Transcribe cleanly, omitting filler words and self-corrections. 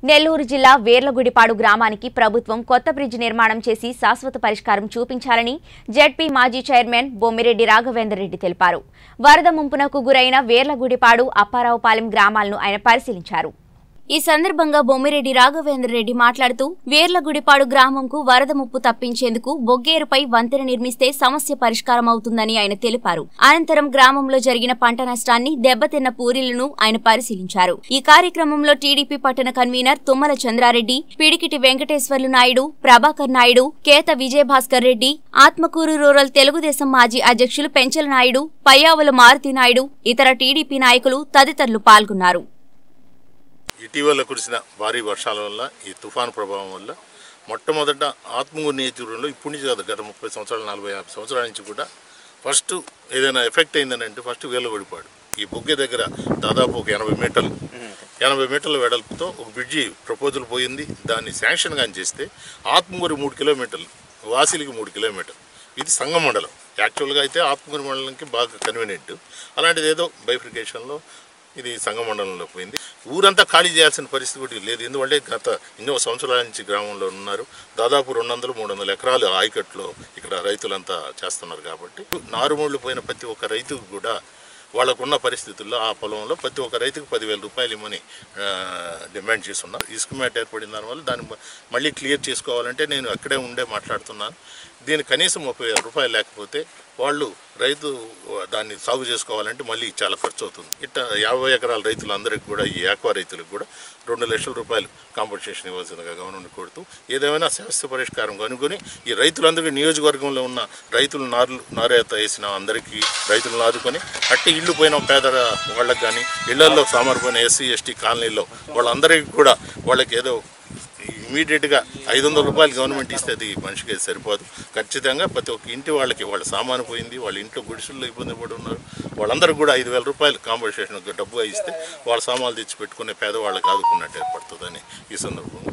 నెల్లూరు జిల్లా వేర్లగుడిపాడు గ్రామానికి ప్రభుత్వం కొత్త బ్రిడ్జ్ నిర్మాణం చేసి శాశ్వత పరిష్కారం చూపించాలని జెడ్పీ మాజీ చైర్మన్ బొమ్మిరెడ్డి రాఘవేందర్ రెడ్డి తెలిపారు. వరద ముంపునకు గురైన వేర్లగుడిపాడు, అప్పారావుపాలెం గ్రామాలను ఆయన పరిశీలించారు. ఈ సందర్భంగా బొమ్మిరెడ్డి రాఘవేందర్ రెడ్డి మాట్లాడుతూ వేర్లగుడిపాడు గ్రామంకు వరద ముప్పు తప్పించేందుకు బొగ్గేరుపై వంతెన నిర్మిస్తే సమస్య పరిష్కారం అవుతుందని ఆయన తెలిపారు. అనంతరం గ్రామంలో జరిగిన పంట నష్టాన్ని, దెబ్బతిన్న పూరీలను ఆయన పరిశీలించారు. ఈ కార్యక్రమంలో టీడీపీ పట్టణ కన్వీనర్ తుమ్మల చంద్రారెడ్డి, పిడికిటి వెంకటేశ్వర్లు నాయుడు, ప్రభాకర్ నాయుడు, కేత విజయభాస్కర్ రెడ్డి, ఆత్మకూరు రూరల్ తెలుగుదేశం మాజీ అధ్యక్షులు పెంచల నాయుడు, పయ్యావుల మారుతి నాయుడు, ఇతర టీడీపీ నాయకులు తదితరులు పాల్గొన్నారు. ఇటీవల కురిసిన భారీ వర్షాల వల్ల, ఈ తుఫాను ప్రభావం వల్ల మొట్టమొదట ఆత్మకూరు నియోజకవర్గంలో ఇప్పటి నుంచి కాదు, గత 30 సంవత్సరాలు 40-50 సంవత్సరాల నుంచి కూడా ఫస్ట్ ఏదైనా ఎఫెక్ట్ అయిందని అంటే ఫస్ట్ వేర్లగుడిపాడు. ఈ బొగ్గే దగ్గర దాదాపు ఒక 80 మీటర్ల వెడల్పుతో ఒక బ్రిడ్జి ప్రపోజల్ పోయింది. దాన్ని శాంక్షన్ కానీ చేస్తే ఆత్మకూరు 3 కిలోమీటర్లు, వాసిలికి 3 కిలోమీటర్లు. ఇది సంగం మండలం. యాక్చువల్గా అయితే ఆత్మకూరు మండలంకి బాగా కన్వీనియంట్. అలాంటిది ఏదో బైఫికేషన్లో ఇది సంగమండలంలో పోయింది. ఊరంతా ఖాళీ చేయాల్సిన పరిస్థితి కూడా లేదు. ఎందుకంటే గత ఎన్నో సంవత్సరాల నుంచి గ్రామంలో ఉన్నారు. దాదాపు 200-300 ఎకరాలు ఆయకట్లో ఇక్కడ రైతులంతా చేస్తున్నారు. కాబట్టి నారుమూళ్ళు పోయిన ప్రతి ఒక్క రైతుకు కూడా వాళ్ళకున్న పరిస్థితుల్లో ఆ పొలంలో ప్రతి ఒక్క రైతుకు 10,000 రూపాయలు ఇమ్మని డిమాండ్ చేస్తున్నారు. ఇసుక మేట ఏర్పడిన దానివల్ల దాన్ని మళ్ళీ క్లియర్ చేసుకోవాలంటే నేను అక్కడే ఉండే మాట్లాడుతున్నాను. దీని కనీసం 30,000 రూపాయలు లేకపోతే వాళ్ళు రైతు దాన్ని సాగు చేసుకోవాలంటే మళ్ళీ చాలా ఖర్చు అవుతుంది. ఇట్లా 50 ఎకరాల రైతులందరికీ కూడా, ఈ ఆక్వా రైతులకు కూడా 2 లక్షల రూపాయలు కాంపన్సేషన్ ఇవ్వాల్సిందిగా గవర్నమెంట్ కోరుతూ ఏదేమైనా శాశ్వత పరిష్కారం కనుగొని ఈ రైతులందరికీ నియోజకవర్గంలో ఉన్న రైతులు నారేత వేసిన అందరికీ రైతులను ఆదుకొని అట్టి ఇళ్ళు పోయిన పేద వాళ్ళకి కానీ, ఇళ్లలో సామర్పోయిన ఎస్సీ ఎస్టీ కాలనీలో వాళ్ళందరికీ కూడా వాళ్ళకి ఏదో ఇమీడియట్గా 500 రూపాయలు గవర్నమెంట్ ఇస్తే అది మనిషికి సరిపోదు. ఖచ్చితంగా ప్రతి ఒక్క ఇంటి వాళ్ళకి వాళ్ళ సామాను పోయింది, వాళ్ళ ఇంట్లో గుడిసెల్లో ఇబ్బంది పడి ఉన్నారు, వాళ్ళందరూ కూడా 5,000 రూపాయలు కాంపన్సేషన్ డబ్బుగా ఇస్తే వాళ్ళ సామాన్లు తెచ్చి పెట్టుకునే పేదవాళ్ళకి ఆదుకున్నట్టు ఏర్పడుతుందని ఈ సందర్భంగా